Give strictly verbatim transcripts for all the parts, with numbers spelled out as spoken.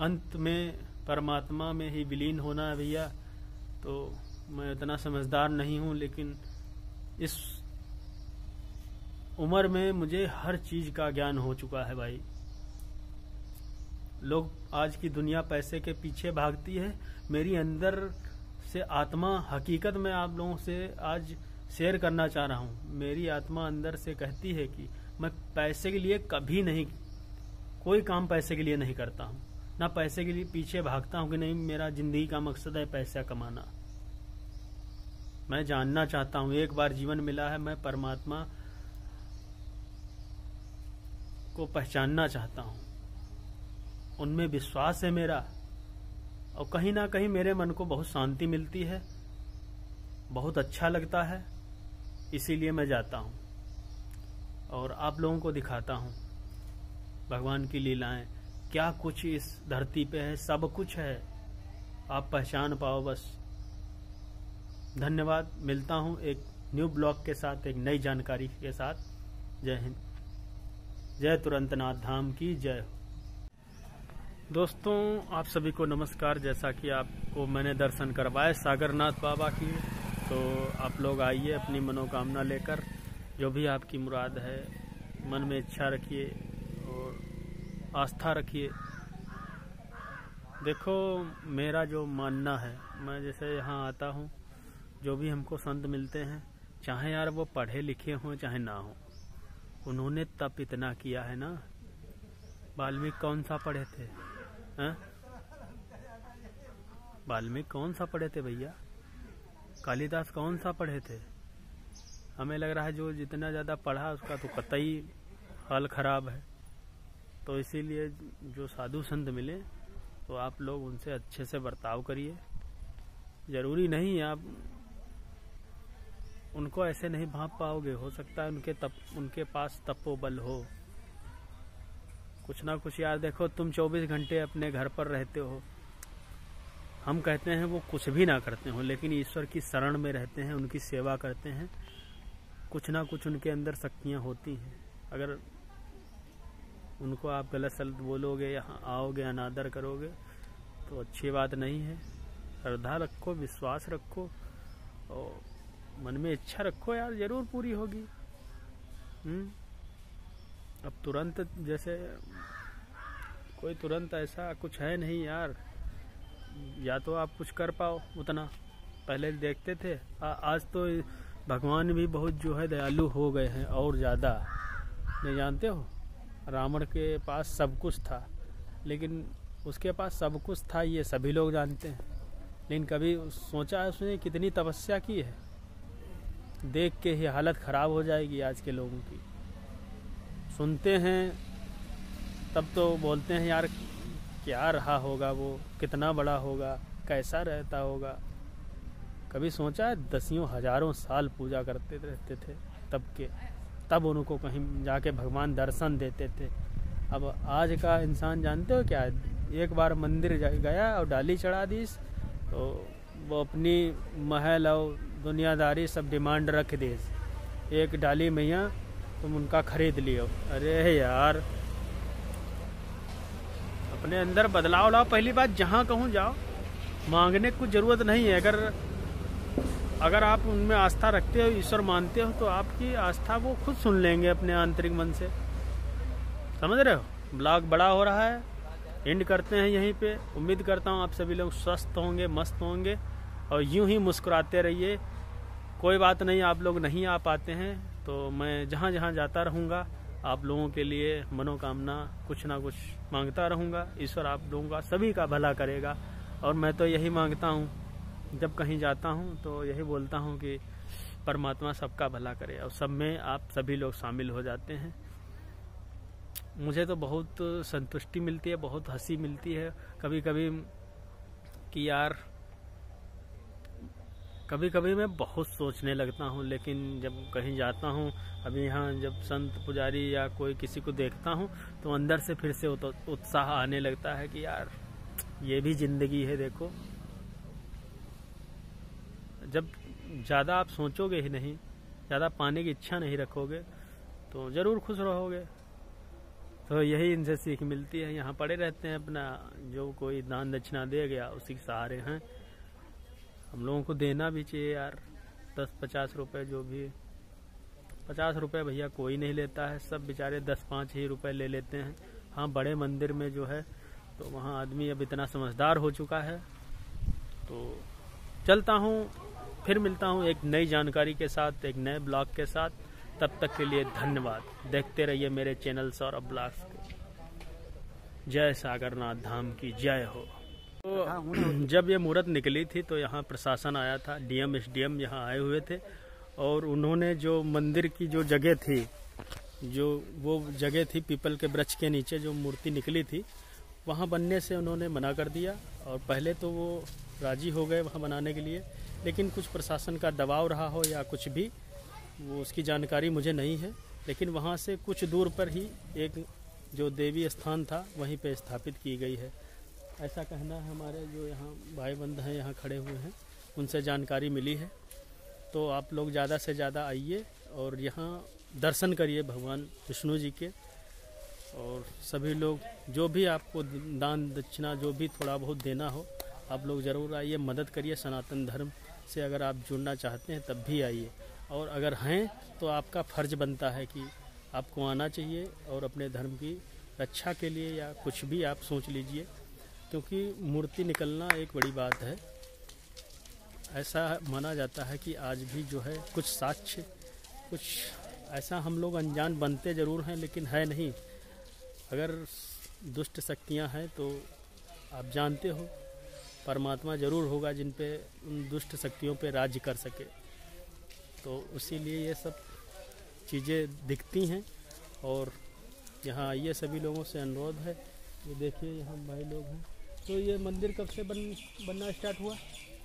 अंत में परमात्मा में ही विलीन होना है भैया। तो मैं इतना समझदार नहीं हूँ, लेकिन इस उम्र में मुझे हर चीज का ज्ञान हो चुका है भाई। लोग आज की दुनिया पैसे के पीछे भागती है, मेरी अंदर से आत्मा हकीकत में आप लोगों से आज शेयर करना चाह रहा हूँ। मेरी आत्मा अंदर से कहती है कि मैं पैसे के लिए कभी नहीं, कोई काम पैसे के लिए नहीं करता हूँ, ना पैसे के लिए पीछे भागता हूँ कि नहीं मेरा जिंदगी का मकसद है पैसा कमाना। मैं जानना चाहता हूँ, एक बार जीवन मिला है, मैं परमात्मा को पहचानना चाहता हूँ, उनमें विश्वास है मेरा, और कहीं ना कहीं मेरे मन को बहुत शांति मिलती है, बहुत अच्छा लगता है, इसीलिए मैं जाता हूँ और आप लोगों को दिखाता हूँ भगवान की लीलाएं। क्या कुछ इस धरती पे है, सब कुछ है, आप पहचान पाओ बस। धन्यवाद। मिलता हूँ एक न्यू ब्लॉग के साथ, एक नई जानकारी के साथ। जय हिंद, जय तुरंतनाथ धाम की जय हो। दोस्तों आप सभी को नमस्कार। जैसा कि आपको मैंने दर्शन करवाए सागरनाथ बाबा की, तो आप लोग आइए अपनी मनोकामना लेकर, जो भी आपकी मुराद है मन में इच्छा रखिए और आस्था रखिए। देखो मेरा जो मानना है, मैं जैसे यहाँ आता हूँ, जो भी हमको संत मिलते हैं, चाहे यार वो पढ़े लिखे हों चाहे ना हो, उन्होंने तप इतना किया है ना। वाल्मीकि कौन सा पढ़े थे? वाल्मीकि कौन सा पढ़े थे भैया? कालिदास कौन सा पढ़े थे? हमें लग रहा है जो जितना ज़्यादा पढ़ा उसका तो कतई हाल खराब है। तो इसीलिए जो साधु संत मिले तो आप लोग उनसे अच्छे से बर्ताव करिए। जरूरी नहीं आप उनको ऐसे नहीं भांप पाओगे, हो सकता है उनके तप उनके पास तपोबल हो, कुछ ना कुछ। यार देखो तुम चौबीस घंटे अपने घर पर रहते हो, हम कहते हैं वो कुछ भी ना करते हो, लेकिन ईश्वर की शरण में रहते हैं, उनकी सेवा करते हैं, कुछ ना कुछ उनके अंदर शक्तियाँ होती हैं। अगर उनको आप गलत शब्द बोलोगे, यहाँ आओगे, अनादर करोगे तो अच्छी बात नहीं है। श्रद्धा रखो, विश्वास रखो और मन में इच्छा रखो, यार जरूर पूरी होगी। हम्म अब तुरंत जैसे कोई तुरंत ऐसा कुछ है नहीं यार, या तो आप कुछ कर पाओ उतना। पहले देखते थे, आ, आज तो भगवान भी बहुत जो है दयालु हो गए हैं और ज़्यादा। नहीं जानते हो, रावण के पास सब कुछ था, लेकिन उसके पास सब कुछ था ये सभी लोग जानते हैं, लेकिन कभी सोचा है उसने कितनी तपस्या की है? देख के ही हालत ख़राब हो जाएगी आज के लोगों की। सुनते हैं तब तो बोलते हैं यार क्या रहा होगा, वो कितना बड़ा होगा, कैसा रहता होगा। कभी सोचा है दसियों हजारों साल पूजा करते रहते थे तब के, तब उनको कहीं जाके भगवान दर्शन देते थे। अब आज का इंसान जानते हो क्या है, एक बार मंदिर गया और डाली चढ़ा दी तो वो अपनी महल और दुनियादारी सब डिमांड रख दे, एक डाली मैया तुम उनका खरीद लियो। अरे यार अपने अंदर बदलाव लाओ। पहली बात, जहाँ कहूँ जाओ, मांगने की कुछ ज़रूरत नहीं है। अगर अगर आप उनमें आस्था रखते हो, ईश्वर मानते हो, तो आपकी आस्था वो खुद सुन लेंगे अपने आंतरिक मन से। समझ रहे हो? ब्लॉग बड़ा हो रहा है, एंड करते हैं यहीं पे। उम्मीद करता हूँ आप सभी लोग स्वस्थ होंगे, मस्त होंगे और यूं ही मुस्कुराते रहिए। कोई बात नहीं, आप लोग नहीं आ पाते हैं तो मैं जहाँ जहाँ जाता रहूँगा आप लोगों के लिए मनोकामना कुछ ना कुछ मांगता रहूँगा। ईश्वर आप लोगों का सभी का भला करेगा, और मैं तो यही मांगता हूँ जब कहीं जाता हूँ तो यही बोलता हूँ कि परमात्मा सबका भला करे, और सब में आप सभी लोग शामिल हो जाते हैं। मुझे तो बहुत संतुष्टि मिलती है, बहुत हंसी मिलती है कभी कभी कि यार कभी कभी मैं बहुत सोचने लगता हूँ, लेकिन जब कहीं जाता हूँ, अभी यहाँ जब संत पुजारी या कोई किसी को देखता हूँ तो अंदर से फिर से उत्साह आने लगता है कि यार ये भी जिंदगी है। देखो जब ज़्यादा आप सोचोगे ही नहीं, ज़्यादा पाने की इच्छा नहीं रखोगे तो ज़रूर खुश रहोगे। तो यही इनसे सीख मिलती है। यहाँ पड़े रहते हैं अपना, जो कोई दान दक्षिणा दे गया उसी के सहारे हैं। हम लोगों को देना भी चाहिए यार, दस पचास रुपए जो भी। पचास रुपए भैया कोई नहीं लेता है, सब बेचारे दस पाँच ही रुपए ले लेते हैं। हाँ, बड़े मंदिर में जो है तो वहाँ आदमी अब इतना समझदार हो चुका है। तो चलता हूँ, फिर मिलता हूँ एक नई जानकारी के साथ, एक नए ब्लॉग के साथ। तब तक के लिए धन्यवाद। देखते रहिए मेरे चैनल सौरभ ब्लॉग्स को। जय सागरनाथ धाम की जय हो। तो जब ये मुहूर्त निकली थी तो यहाँ प्रशासन आया था, डीएम एसडीएम यहाँ आए हुए थे, और उन्होंने जो मंदिर की जो जगह थी, जो वो जगह थी पीपल के वृक्ष के नीचे जो मूर्ति निकली थी, वहाँ बनने से उन्होंने मना कर दिया। और पहले तो वो राजी हो गए वहाँ बनाने के लिए, लेकिन कुछ प्रशासन का दबाव रहा हो या कुछ भी, वो उसकी जानकारी मुझे नहीं है। लेकिन वहाँ से कुछ दूर पर ही एक जो देवी स्थान था वहीं पे स्थापित की गई है, ऐसा कहना है हमारे जो यहाँ भाई बंध हैं, यहाँ खड़े हुए हैं, उनसे जानकारी मिली है। तो आप लोग ज़्यादा से ज़्यादा आइए और यहाँ दर्शन करिए भगवान विष्णु जी के। और सभी लोग जो भी आपको दान दक्षिणा जो भी थोड़ा बहुत देना हो, आप लोग ज़रूर आइए, मदद करिए। सनातन धर्म से अगर आप जुड़ना चाहते हैं तब भी आइए, और अगर हैं तो आपका फ़र्ज बनता है कि आपको आना चाहिए और अपने धर्म की रक्षा के लिए या कुछ भी आप सोच लीजिए, क्योंकि मूर्ति निकलना एक बड़ी बात है। ऐसा माना जाता है कि आज भी जो है कुछ साक्ष्य, कुछ ऐसा हम लोग अनजान बनते ज़रूर हैं, लेकिन है नहीं। अगर दुष्ट शक्तियां हैं तो आप जानते हो परमात्मा ज़रूर होगा जिन पे उन दुष्ट शक्तियों पे राज्य कर सके। तो इसीलिए ये सब चीज़ें दिखती हैं। और यहाँ आइए, सभी लोगों से अनुरोध है। ये देखिए यहाँ भाई लोग हैं। तो ये मंदिर कब से बन बनना स्टार्ट हुआ?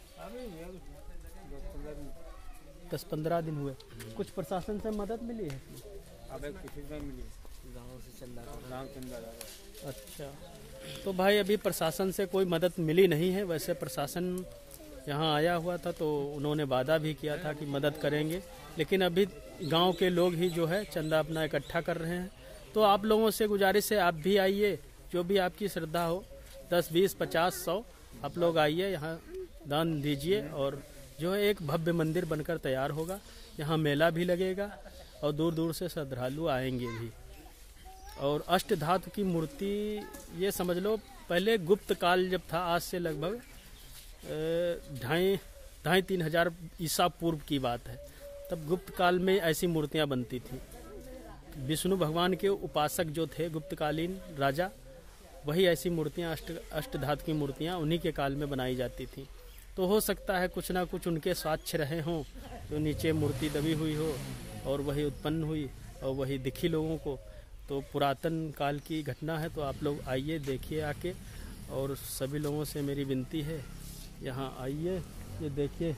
दस पंद्रह दिन हुए। कुछ प्रशासन से मदद मिली है? अब किसी से मिली, गाँव से चंदा गाँव चंदा। अच्छा, तो भाई अभी प्रशासन से कोई मदद मिली नहीं है। वैसे प्रशासन यहाँ आया हुआ था तो उन्होंने वादा भी किया था कि मदद करेंगे, लेकिन अभी गांव के लोग ही जो है चंदा अपना इकट्ठा कर रहे हैं। तो आप लोगों से गुजारिश है, आप भी आइए, जो भी आपकी श्रद्धा हो, दस बीस पचास सौ आप लोग आइए, यहाँ दान दीजिए। और जो है एक भव्य मंदिर बनकर तैयार होगा। यहाँ मेला भी लगेगा और दूर दूर से श्रद्धालु आएंगे भी। और अष्ट धातु की मूर्ति, ये समझ लो पहले गुप्त काल जब था, आज से लगभग ढाई ढाई तीन हजार ईसा पूर्व की बात है, तब गुप्त काल में ऐसी मूर्तियां बनती थी। विष्णु भगवान के उपासक जो थे गुप्तकालीन राजा, वही ऐसी मूर्तियां अष्ट अष्ट धातु की मूर्तियां उन्हीं के काल में बनाई जाती थी। तो हो सकता है कुछ ना कुछ उनके साक्ष्य रहे हों, जो नीचे मूर्ति दबी हुई हो और वही उत्पन्न हुई और वही दिखी लोगों को। तो पुरातन काल की घटना है। तो आप लोग आइए, देखिए आके। और सभी लोगों से मेरी विनती है, यहाँ आइए। ये देखिए,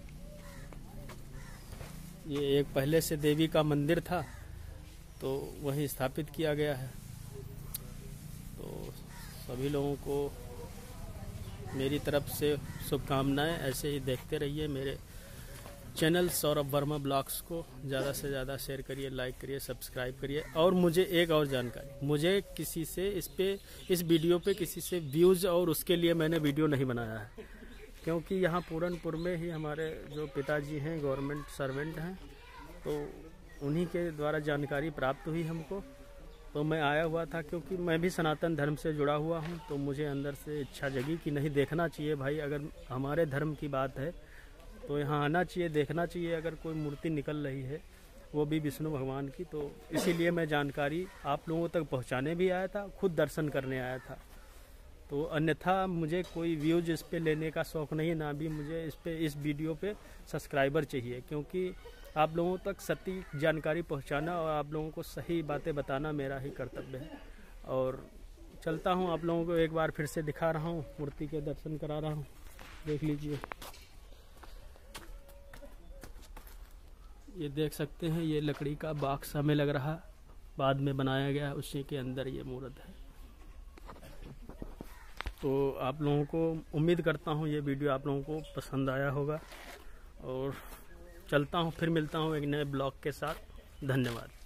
ये एक पहले से देवी का मंदिर था तो वहीं स्थापित किया गया है। तो सभी लोगों को मेरी तरफ से शुभकामनाएं। ऐसे ही देखते रहिए मेरे चैनल सौरभ वर्मा ब्लॉग्स को। ज़्यादा से ज़्यादा शेयर करिए, लाइक करिए, सब्सक्राइब करिए। और मुझे एक और जानकारी, मुझे किसी से इस पे इस वीडियो पे किसी से व्यूज़ और उसके लिए मैंने वीडियो नहीं बनाया है, क्योंकि यहाँ पूरनपुर में ही हमारे जो पिताजी हैं गवर्नमेंट सर्वेंट हैं, तो उन्हीं के द्वारा जानकारी प्राप्त हुई हमको। तो मैं आया हुआ था, क्योंकि मैं भी सनातन धर्म से जुड़ा हुआ हूँ। तो मुझे अंदर से इच्छा जगी कि नहीं, देखना चाहिए भाई, अगर हमारे धर्म की बात है तो यहाँ आना चाहिए, देखना चाहिए। अगर कोई मूर्ति निकल रही है, वो भी विष्णु भगवान की, तो इसीलिए मैं जानकारी आप लोगों तक पहुँचाने भी आया था, खुद दर्शन करने आया था। तो अन्यथा मुझे कोई व्यूज इस पे लेने का शौक़ नहीं, ना भी मुझे इस पे इस वीडियो पे सब्सक्राइबर चाहिए, क्योंकि आप लोगों तक सटीक जानकारी पहुंचाना और आप लोगों को सही बातें बताना मेरा ही कर्तव्य है। और चलता हूं, आप लोगों को एक बार फिर से दिखा रहा हूं, मूर्ति के दर्शन करा रहा हूं, देख लीजिए। ये देख सकते हैं, ये लकड़ी का बॉक्स हमें लग रहा बाद में बनाया गया है, उसी के अंदर ये मूर्त है। तो आप लोगों को उम्मीद करता हूँ ये वीडियो आप लोगों को पसंद आया होगा। और चलता हूँ, फिर मिलता हूँ एक नए ब्लॉग के साथ। धन्यवाद।